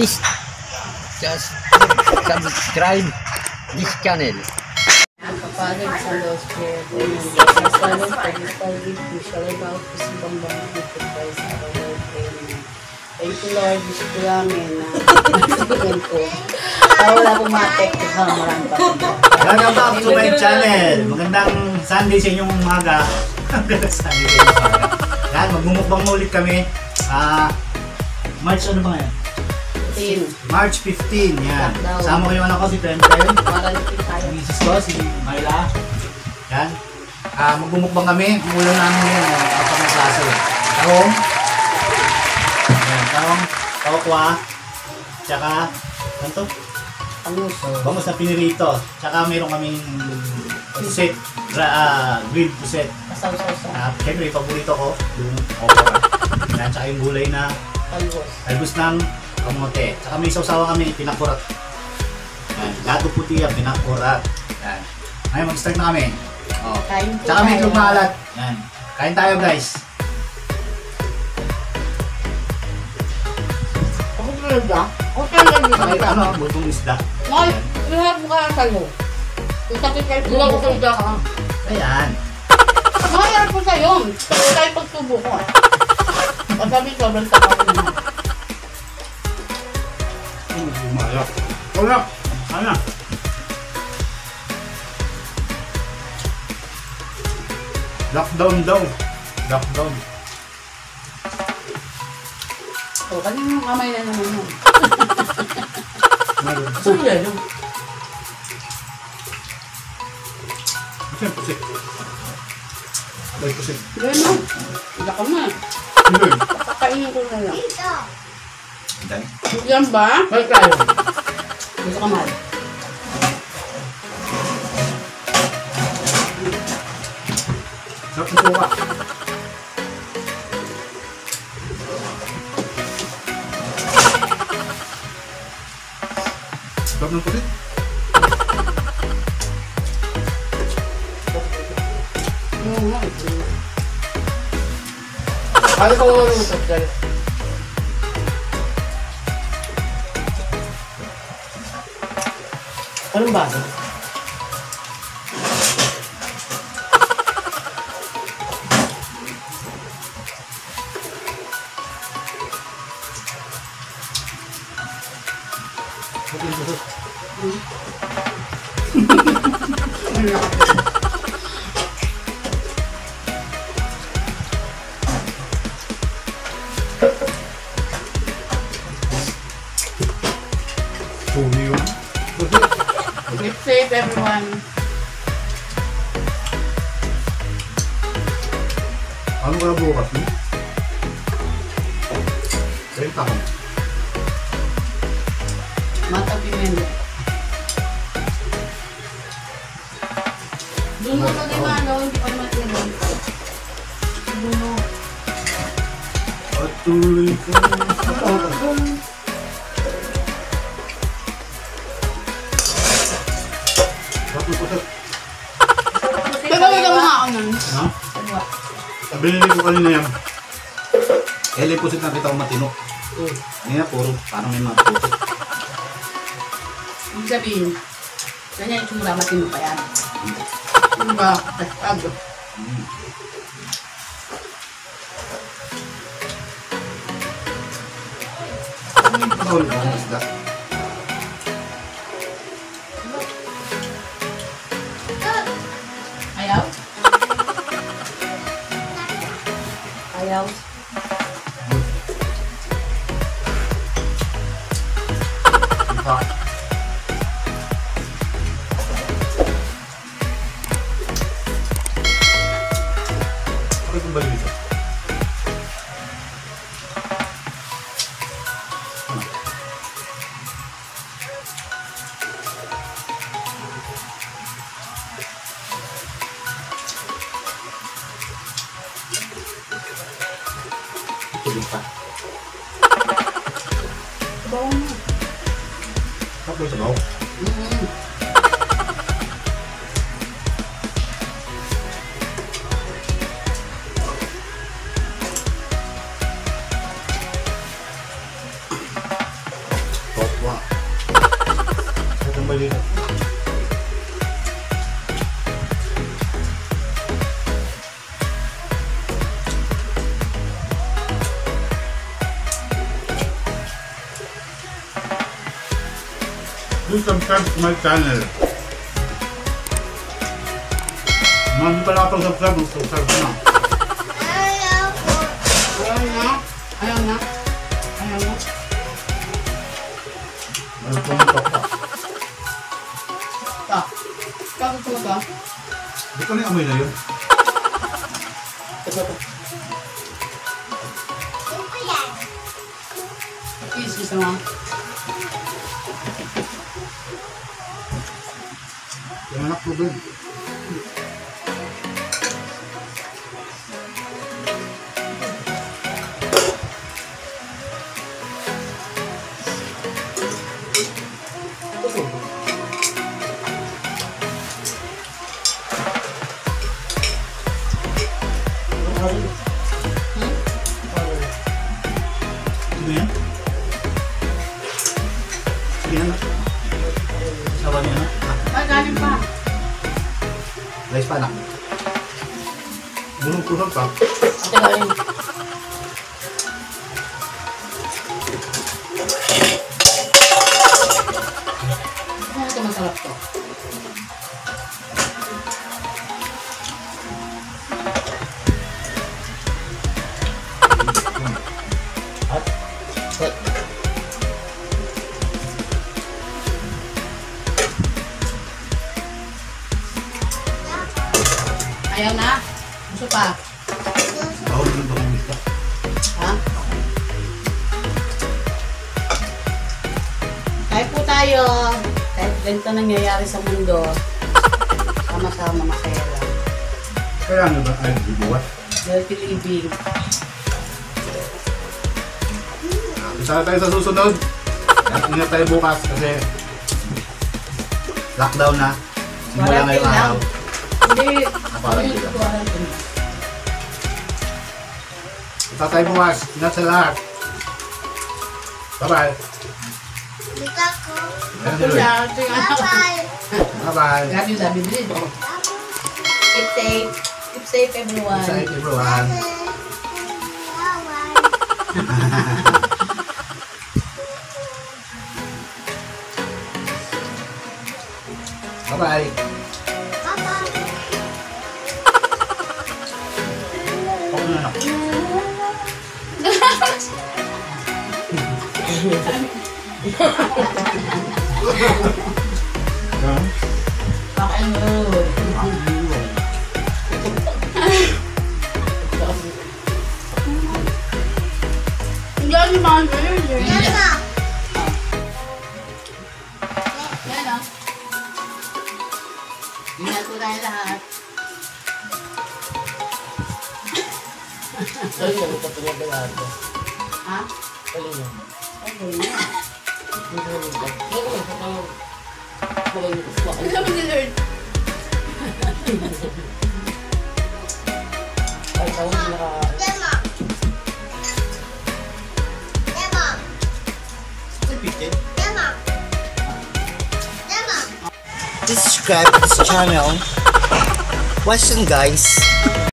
please just subscribe this channel. Kapatid sa Lord's Prayer, sa salong pag-ipagid, usual about kusibang bang ipagpay sa Lord Prayer. Thank you Lord, gusto ko namin na tingin ko. Wala akong matek, maraming pa. Welcome back to my channel. Magandang Sunday sa inyong umaga. Magandang Sunday sa inyong umaga. Yan, magmumukbang ulit kami. March ano ba ngayon? March 15, yan. Sama ko yung anak ko, si Trenten. Yung misis ko, si Myla. Yan. Magbumukbang kami. Ang ulam namin ngayon, kapag na klase. Tahong. Yan, tahong. Tokwa. Tsaka, ano to? Bangus na pinirito. Tsaka meron kaming puset. Grilled puset. Siyempre, paborito ko, yung okra. Yan, tsaka yung gulay na talbos ng kamote. Tsaka may sausawa kami, pinakurat. Yan, gato puti yan, pinakurat. Yan. Ngayon, mag-start na kami. Oh. Tsaka may itlog maalat. Yan. Kain tayo, guys. Ano? Butong isda. Ay, lahat mo kaya sa'yo. Wala ko sa'yo ka. Ayan. Mahirap ko sa'yo. Tayo pagtubo ko. Masabi sobrang takot naman. Umayap. Wala. Ano? Lockdown daw. Lockdown. O, kanina yung kamay na naman yun. Saan yan? Pusik. Abay, pusik. Gano'n. Wala ka na. Hindi. Kakainin ko na lang. Dami. Yan ba? Balik tayo. Gusto ka mahal. Sarap ng suka. Sarap ng pusit. Kaya ko malutot dyan. Anong bago? Pumi yun. Keep safe everyone. Ano ka na bukas mo? Renta ko. Mata pimendo. Doon mo na di maalaw, hindi pa naman tinanong. Doon mo. Patuloy ko. Sarap ng pusit. Kagawin ka mga ako nun. Ha? Binili ko kanina yan. Yung pusit na kita ko matino. Ngayon puro parang may mga pusit. Ibig sabihin, ganyan yung tsura, matino pa yan. Ano ba? Tagpag. Pagkaulit ko ng isda. Ayaw? Ayaw? Ipa. Bakit kong balik ito? Tuloy pa. Sabaw mo. Tapos sabaw. Please subscribe to my channel. Mga hindi pa nakapag-subscribe, subscribe na. Ayaw na. Ayaw na. Ayaw na. Ano pumuntok pa? Ta. Bakit ko ba? Hindi ko na yung amoy na yun. Please, gusto mo? Yung anak ko ba? Ano yan? Sige na. Sawa niya na. Galing pa. Guys pa na. Bulong-tulog pa. Ate galing. Ano ito masarap to? Ayaw na? Gusto pa? Bawal din ba kong ito? Ha? Kahit po tayo, kahit ganito nangyayari sa mundo, sama-sama masaya lang. Kaya ano ba? Ay, bubuhat. Healthy living. Isa tayo sa susunod. Ingat tayo bukas kasi lockdown na. Simula ngayong araw. Hindi. Parang Hindi sila. ko alam kung Isa tayo bukas. Ingat sa lahat. Bye-bye. Ayan, Ito Lloyd. siya. Ito yung anak ko. Bye-bye. Grabe yung sabi din. Keep safe. Keep safe everyone. Excited everyone. Bye-bye. Ako na anak. Rock and roll. Hindi ako naman yun. Yan o. Ingat po tayo lahat. Kanina mo pa pinagalaan ko. Ha? Kanina. Okay na. Hindi ko naman ba? Ano ba? Ang sabi ni Lord. Ay, tawag na naka... Please subscribe to this channel. Question guys.